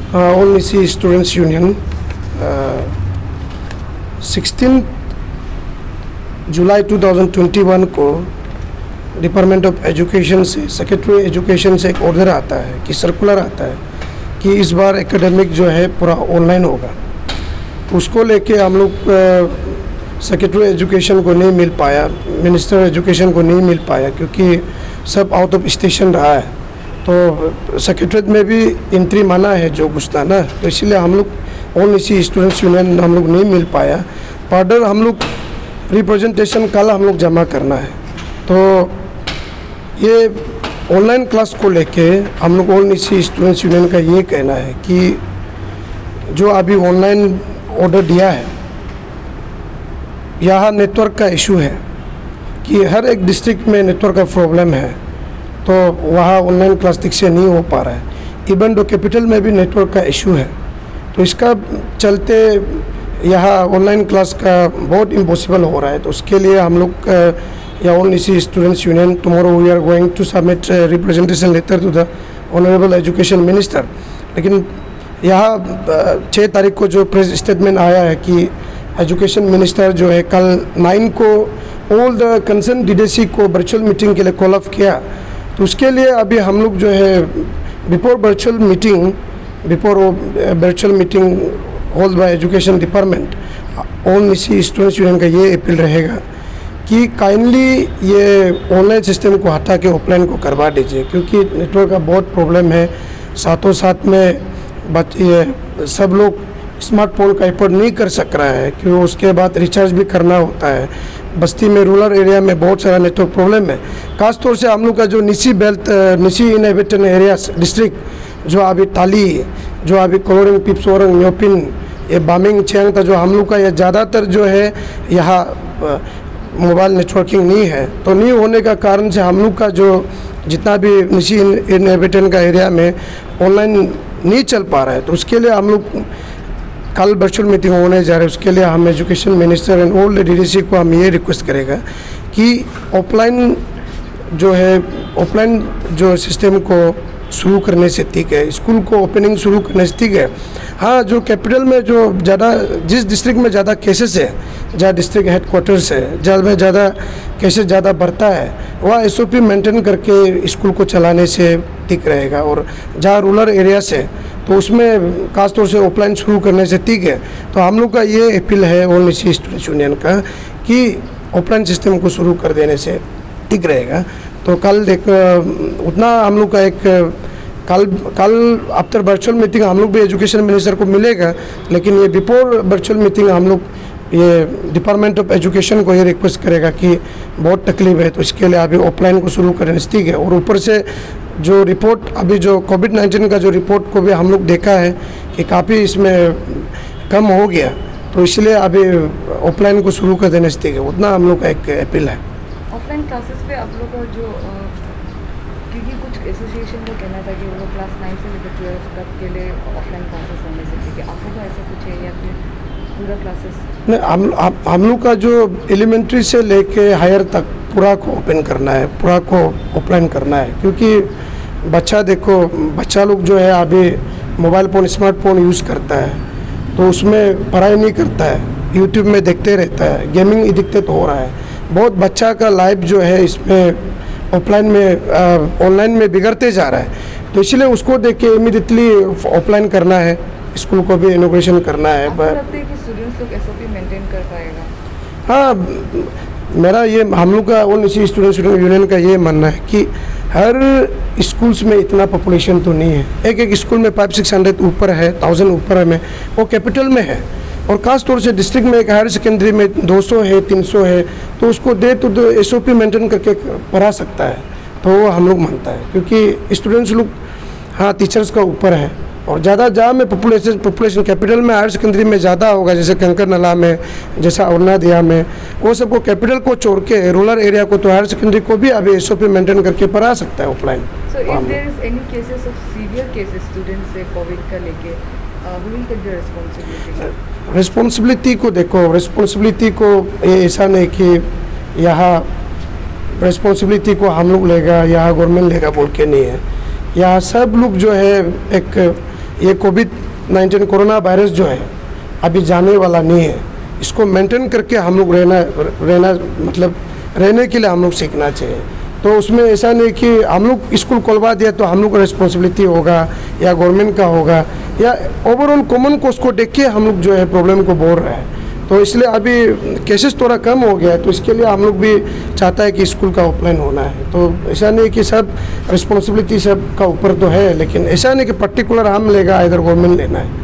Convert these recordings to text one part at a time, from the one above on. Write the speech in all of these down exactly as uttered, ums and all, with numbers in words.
All Nyishi students union sixteen July two thousand twenty one को department of education से, secretary education से एक order आता है कि सर्कुलर आता है कि इस बार एकेडमिक जो है पूरा ऑनलाइन होगा। उसको लेके हम लोग सेक्रेटरी एजुकेशन को नहीं मिल पाया, मिनिस्टर एजुकेशन को नहीं मिल पाया क्योंकि सब आउट ऑफ स्टेशन रहा है। तो सेक्रेटरीट में भी एंट्री माना है जो घुसता ना, तो इसलिए हम लोग ऑल निसी स्टूडेंट्स यूनियन हम लोग नहीं मिल पाया। पार्डर हम लोग रिप्रेजेंटेशन कल हम लोग जमा करना है। तो ये ऑनलाइन क्लास को लेके हम लोग ऑल निसी स्टूडेंट्स यूनियन का ये कहना है कि जो अभी ऑनलाइन ऑर्डर दिया है, यहाँ नेटवर्क का इशू है कि हर एक डिस्ट्रिक्ट में नेटवर्क का प्रॉब्लम है, तो वहाँ ऑनलाइन क्लास ठीक से नहीं हो पा रहा है। इवन दो कैपिटल में भी नेटवर्क का इशू है, तो इसका चलते यहाँ ऑनलाइन क्लास का बहुत इम्पॉसिबल हो रहा है। तो उसके लिए हम लोग या all Nyishi students union tomorrow we are going to submit representation letter to the honourable education minister. लेकिन यहाँ छः तारीख को जो प्रेस स्टेटमेंट आया है कि एजुकेशन मिनिस्टर जो है कल नाइन को ऑल द कंसर्न डीडीसी को वर्चुअल मीटिंग के लिए कॉल ऑफ किया, तो उसके लिए अभी हम लोग जो है before virtual meeting before virtual meeting hold by education department, all Nyishi students union का ये अपील रहेगा कि काइंडली ये ऑनलाइन सिस्टम को हटा के ऑफलाइन को करवा दीजिए, क्योंकि नेटवर्क का बहुत प्रॉब्लम है। साथों साथ में बच ये सब लोग स्मार्टफोन का इफोर्ड नहीं कर सक रहा है, क्योंकि उसके बाद रिचार्ज भी करना होता है। बस्ती में, रूरल एरिया में बहुत सारा नेटवर्क प्रॉब्लम है। खास तौर से हम लोग का जो Nyishi belt, Nyishi inhabited areas district जो अभी ताली, जो अभी कोलोरिंग, पिप्सोरंग, न्योपिन, ये बामिंग, चेंग था, जो हम लोग का ये ज़्यादातर जो है यहाँ मोबाइल नेटवर्किंग नहीं है। तो नहीं होने का कारण से हम लोग का जो जितना भी निसी इनहेबिटेड का एरिया में ऑनलाइन नहीं चल पा रहा है। तो उसके लिए हम लोग कल वर्चुअल मीटिंग होने जा रहे हैं। उसके लिए हम education minister and all DDC को हम ये रिक्वेस्ट करेगा कि ऑफलाइन जो है ऑफलाइन जो सिस्टम को शुरू करने से ठीक है, स्कूल को ओपनिंग शुरू करने से ठीक है। हाँ, जो कैपिटल में जो ज़्यादा, जिस डिस्ट्रिक्ट में ज़्यादा केसेस है, जहाँ डिस्ट्रिक्ट हेडक्वार्टर्स है, जहाँ में ज़्यादा केसेस ज़्यादा बढ़ता है, वहाँ एसओपी मेंटेन करके स्कूल को चलाने से ठीक रहेगा। और जहाँ रूरल एरियाज है तो उसमें खास तौर से ऑफलाइन शुरू करने से ठीक है। तो हम लोग का ये अपील है ऑल निसी स्टूडेंट्स यूनियन का कि ऑफलाइन सिस्टम को शुरू कर देने से ठीक रहेगा। तो कल देख उतना हम लोग का एक कल कल आफ्टर वर्चुअल मीटिंग हम लोग भी एजुकेशन मिनिस्टर को मिलेगा, लेकिन ये बिफोर वर्चुअल मीटिंग हम लोग ये डिपार्टमेंट ऑफ एजुकेशन को ये रिक्वेस्ट करेगा कि बहुत तकलीफ है, तो इसके लिए अभी ऑफलाइन को शुरू करने से ठीक है। और ऊपर से जो रिपोर्ट अभी जो कोविड नाइन्टीन का जो रिपोर्ट को भी हम लोग देखा है कि काफ़ी इसमें कम हो गया, तो इसलिए अभी ऑफलाइन को शुरू कर देने से ठीक है। उतना हम लोग का एक अपील है। ऑफलाइन क्लासेस पे आप लोग का जो क्योंकि कुछ एसोसिएशन का कहना था कि वो लोग क्लास नाइन से लेकर ट्वेल्व तक के लिए ऑफलाइन क्लासेस होने से ठीक है, आप लोग का ऐसा कुछ है या फिर पूरा क्लासेस? नहीं, हम हम हम लोग का जो एलिमेंट्री से लेके हायर तक पूरा को ओपन करना है, पूरा को ऑफलाइन करना है। क्योंकि बच्चा देखो, बच्चा लोग जो है अभी मोबाइल फ़ोन, स्मार्टफोन यूज़ करता है, तो उसमें पढ़ाई नहीं करता है, यूट्यूब में देखते रहता है, गेमिंग एडिक्टेड हो रहा है। बहुत बच्चा का लाइफ जो है इसमें ऑफलाइन में ऑनलाइन में बिगड़ते जा रहा है। तो इसलिए उसको देख के इमीडिएटली ऑफलाइन करना है, स्कूल को भी इनोग्रेशन करना है। आपको लगता है कि स्टूडेंट्स लोग एसओपी मेंटेन कर पाएगा? हाँ, मेरा ये हम लोग का ऑल निसी स्टूडेंट्स यूनियन का ये मानना है कि हर स्कूल्स में इतना पॉपुलेशन तो नहीं है। एक एक स्कूल में फाइव सिक्स हंड्रेड ऊपर है, थाउजेंड ऊपर है में, वो कैपिटल में है। और ख़ास तौर से डिस्ट्रिक्ट में एक हायर सेकेंडरी में दो सौ है, तीन सौ है, तो उसको दे तो एसओपी मेंटेन करके पढ़ा सकता है। तो वो हम लोग मानता है, क्योंकि स्टूडेंट्स लोग हाँ टीचर्स का ऊपर है। और ज़्यादा जहाँ में पॉपुलेशन पॉपुलेशन कैपिटल में, हायर सेकेंडरी में ज़्यादा होगा, जैसे कंकर नला में, जैसा अरुणादिया में, वो सबको कैपिटल को छोड़ के रूरल एरिया को तो हायर सेकेंडरी को भी अभी एसओपी मेंटेन करके पढ़ा सकता है offline. So if there is any cases of severe cases students से कोविड का लेके, who will take the responsibility? Responsibility को देखो, रिस्पॉन्सिबिलिटी को ऐसा नहीं कि यहाँ रिस्पॉन्सिबिलिटी को हम लोग लेगा, यहाँ गवर्नमेंट लेगा बोल के नहीं है। यहाँ सब लोग जो है एक ये कोविड नाइन्टीन कोरोना वायरस जो है अभी जाने वाला नहीं है, इसको मेंटेन करके हम लोग रहना रहना मतलब रहने के लिए हम लोग सीखना चाहिए। तो उसमें ऐसा नहीं कि हम लोग स्कूल खुलवा दिया तो हम लोग का रिस्पॉन्सिबिलिटी होगा या गवर्नमेंट का होगा, या ओवरऑल कॉमन कोर्स को देख के हम लोग जो है प्रॉब्लम को बोल रहे हैं। तो इसलिए अभी केसेस थोड़ा कम हो गया है, तो इसके लिए हम लोग भी चाहता है कि स्कूल का ऑफलाइन होना है। तो ऐसा नहीं कि सब रिस्पॉन्सिबिलिटी सब का ऊपर तो है, लेकिन ऐसा नहीं कि पर्टिकुलर हम लेगा इधर गवर्नमेंट लेना है।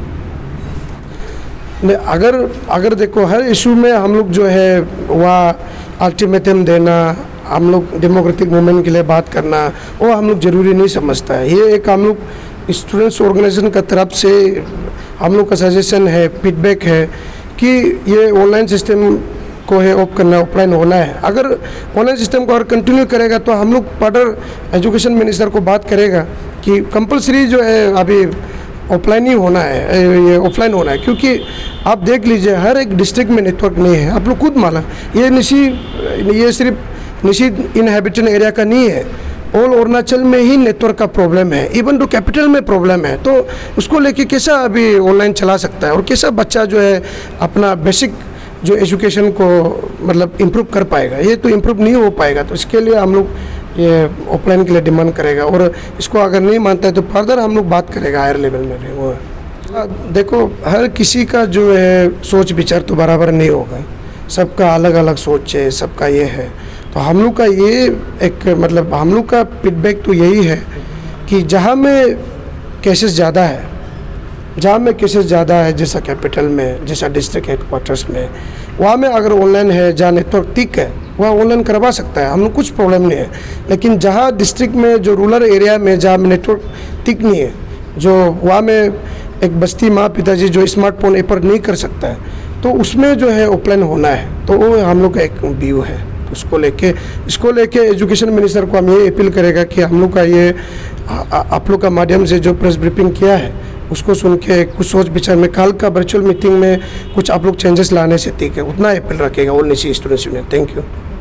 अगर अगर देखो हर इशू में हम लोग जो है वह अल्टीमेटम देना, हम लोग डेमोक्रेटिक मूवमेंट के लिए बात करना, वो हम लोग ज़रूरी नहीं समझता है। ये एक हम लोग स्टूडेंट्स ऑर्गेनाइजेशन का तरफ से हम लोग का सजेशन है, फीडबैक है कि ये ऑनलाइन सिस्टम को है ऑफ करना, ऑफलाइन होना है। अगर ऑनलाइन सिस्टम को और कंटिन्यू करेगा तो हम लोग फर्दर एजुकेशन मिनिस्टर को बात करेगा कि कंपलसरी जो है अभी ऑफलाइन ही होना है, ये ऑफलाइन होना है। क्योंकि आप देख लीजिए हर एक डिस्ट्रिक्ट में नेटवर्क नहीं है, आप लोग खुद माना। ये निशी ये सिर्फ निशी इनहेबिटेड एरिया का नहीं है, ऑल अरुणाचल में ही नेटवर्क का प्रॉब्लम है, इवन तो कैपिटल में प्रॉब्लम है। तो उसको लेके कैसा अभी ऑनलाइन चला सकता है और कैसा बच्चा जो है अपना बेसिक जो एजुकेशन को मतलब इम्प्रूव कर पाएगा? ये तो इम्प्रूव नहीं हो पाएगा। तो इसके लिए हम लोग ये ऑफलाइन के लिए डिमांड करेगा, और इसको अगर नहीं मानता है तो फर्दर हम लोग बात करेगा हायर लेवल में भी। वो देखो हर किसी का जो है सोच विचार तो बराबर नहीं होगा, सबका अलग अलग सोच है, सबका ये है। तो हम लोग का ये एक मतलब हम लोग का फीडबैक तो यही है कि जहाँ में केसेस ज़्यादा है, जहाँ में केसेस ज़्यादा है जैसा कैपिटल में, जैसा डिस्ट्रिक्ट हेडक्वार्टर्स में, वहाँ में अगर ऑनलाइन है, जहाँ नेटवर्क ठीक है वहाँ ऑनलाइन करवा सकता है, हम लोग कुछ प्रॉब्लम नहीं है। लेकिन जहाँ डिस्ट्रिक्ट में जो रूरल एरिया में जहाँ में नेटवर्क ठीक नहीं है, जो वहाँ में एक बस्ती माँ पिताजी जो स्मार्टफोन एपर नहीं कर सकता है, तो उसमें जो है ऑफलाइन होना है। तो वो हम लोग का एक व्यू है। उसको लेके इसको लेके एजुकेशन मिनिस्टर को हम ये अपील करेगा कि हम लोग का ये आप लोग का माध्यम से जो प्रेस ब्रीफिंग किया है उसको सुन के कुछ सोच विचार में कल का वर्चुअल मीटिंग में कुछ आप लोग चेंजेस लाने से ठीक है, उतना अपील रखेगा all Nyishi students union. Thank you.